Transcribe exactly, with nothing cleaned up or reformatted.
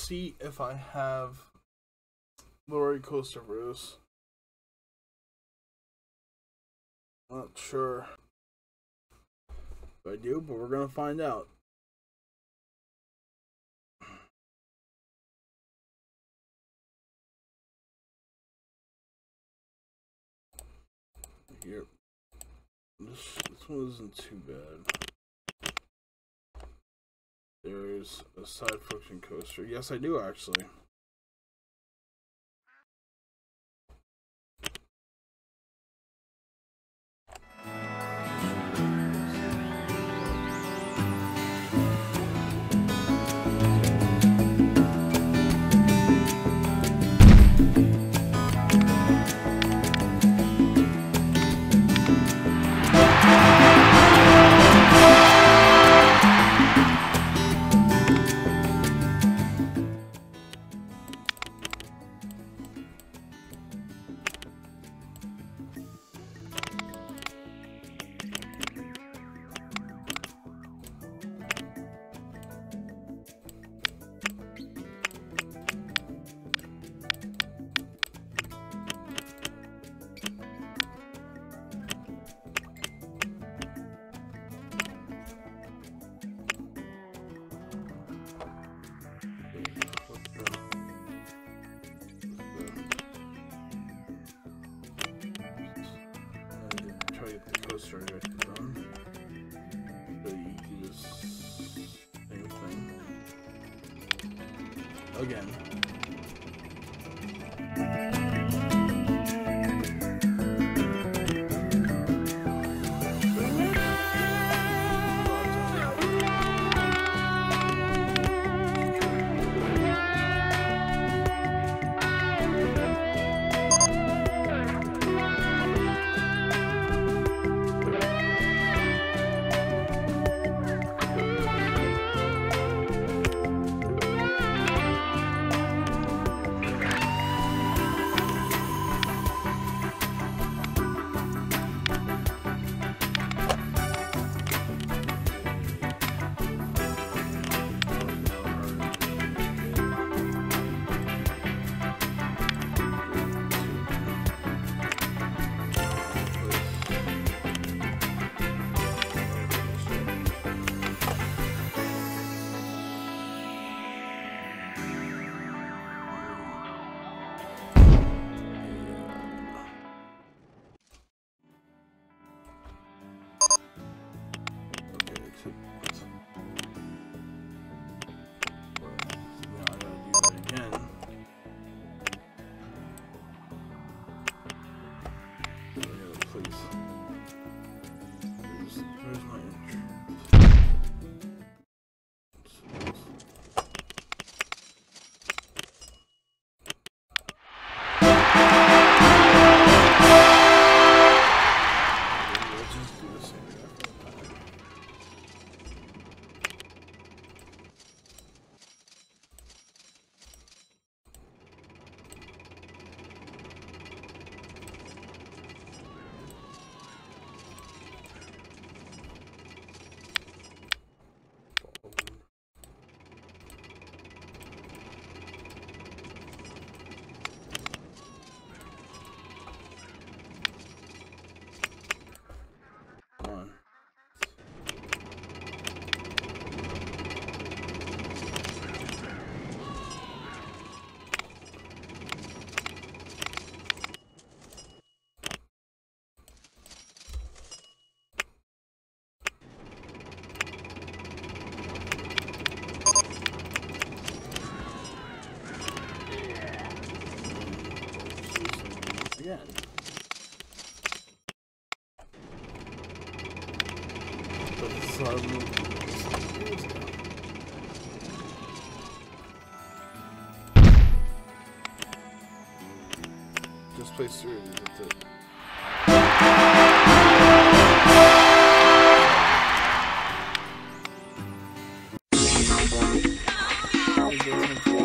see if I have Lorry Coaster for this. Not sure if I do, but we're gonna find out. Here, this this one isn't too bad. There's a side function coaster. Yes, I do actually. Coaster I got done. So you do this same thing again. Again. But some just play through, that's it. It doesn't